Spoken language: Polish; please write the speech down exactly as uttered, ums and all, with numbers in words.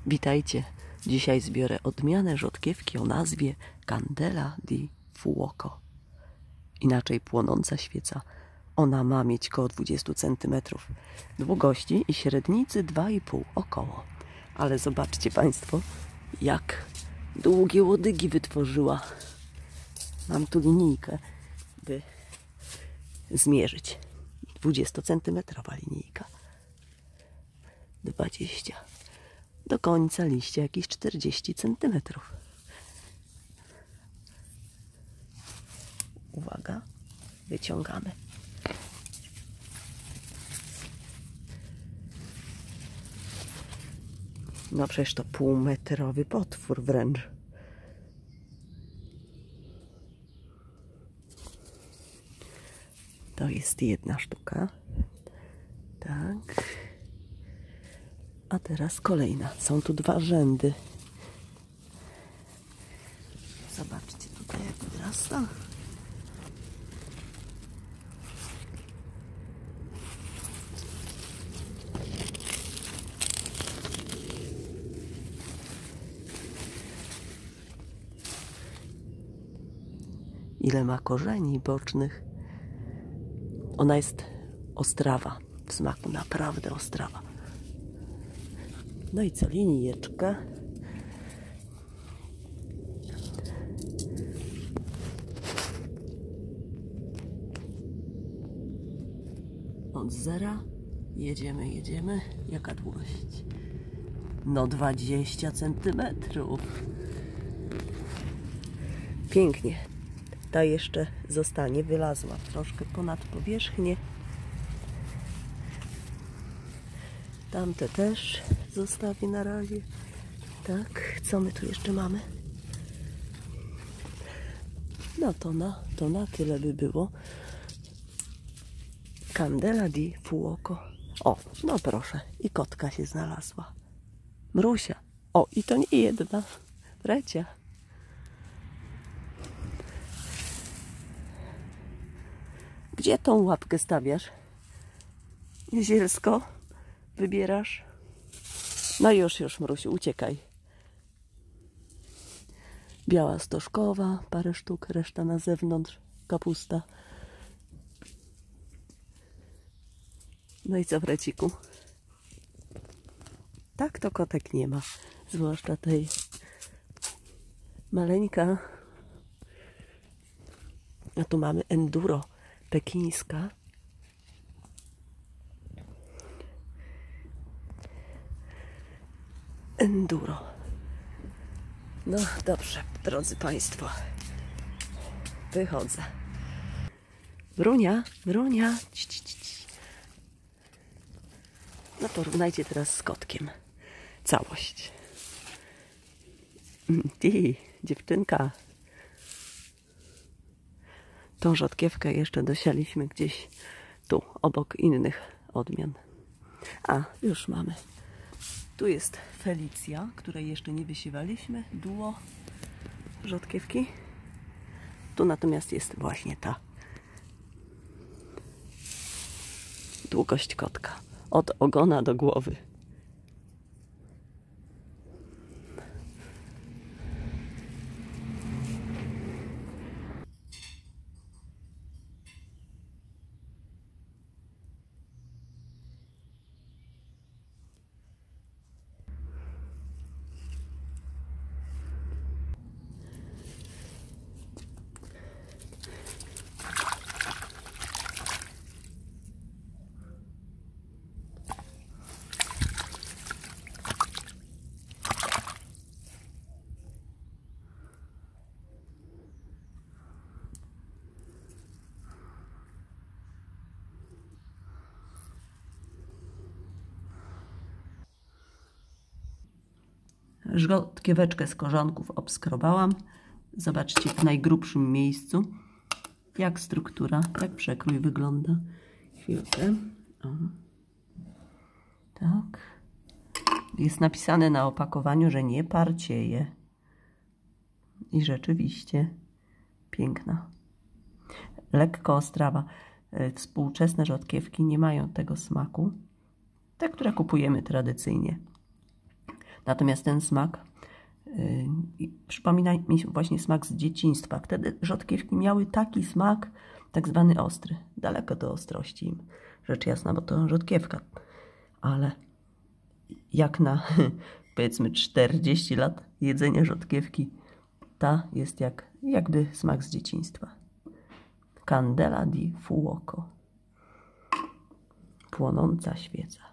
Witajcie! Dzisiaj zbiorę odmianę rzodkiewki o nazwie Candela di Fuoco. Inaczej płonąca świeca. Ona ma mieć koło dwudziestu centymetrów długości i średnicy dwa i pół około. Ale zobaczcie Państwo, jak długie łodygi wytworzyła. Mam tu linijkę, by zmierzyć. dwudziestocentymetrowa linijka. dwadzieścia. Do końca liścia jakieś czterdzieści centymetrów. Uwaga, wyciągamy. No przecież to półmetrowy potwór wręcz. To jest jedna sztuka. Tak. A teraz kolejna. Są tu dwa rzędy. Zobaczcie tutaj, jak wyrasta. Ile ma korzeni bocznych. Ona jest ostrawa. W smaku naprawdę ostrawa. No i co, linijeczka. Od zera jedziemy, jedziemy. Jaka długość? No dwadzieścia centymetrów. Pięknie. Ta jeszcze zostanie, wylazła troszkę ponad powierzchnię. Tamte też zostawię na razie. Tak, co my tu jeszcze mamy? No to na, to na tyle by było. Candela di Fuoco. O, no proszę, i kotka się znalazła. Mrusia. O, i to nie jedna, trecia. Gdzie tą łapkę stawiasz? Zielsko? Wybierasz? No już, już, Mrusiu, uciekaj. Biała stożkowa, parę sztuk, reszta na zewnątrz, kapusta. No i co, Freciku? Tak to kotek nie ma, zwłaszcza tej maleńka. A tu mamy enduro pekińska. Enduro. No dobrze, drodzy Państwo. Wychodzę. Brunia, Brunia. Ci, ci, ci. No porównajcie teraz z kotkiem. Całość. Ty, dziewczynka. Tą rzodkiewkę jeszcze dosialiśmy gdzieś tu, obok innych odmian. A, już mamy. Tu jest Felicja, której jeszcze nie wysiewaliśmy. Duo rzodkiewki. Tu natomiast jest właśnie ta długość kotka. Od ogona do głowy. Rzodkieweczkę z korzonków obskrobałam. Zobaczcie w najgrubszym miejscu, jak struktura, jak przekrój wygląda. Chwilkę. O. Tak. Jest napisane na opakowaniu, że nie parcieje. I rzeczywiście piękna. Lekko ostrawa. Współczesne rzodkiewki nie mają tego smaku. Te, które kupujemy tradycyjnie. Natomiast ten smak yy, przypomina mi właśnie smak z dzieciństwa. Wtedy rzodkiewki miały taki smak, tak zwany ostry. Daleko do ostrości, rzecz jasna, bo to rzodkiewka. Ale jak na, powiedzmy, czterdzieści lat jedzenia rzodkiewki, ta jest jak, jakby smak z dzieciństwa. Candela di fuoco. Płonąca świeca.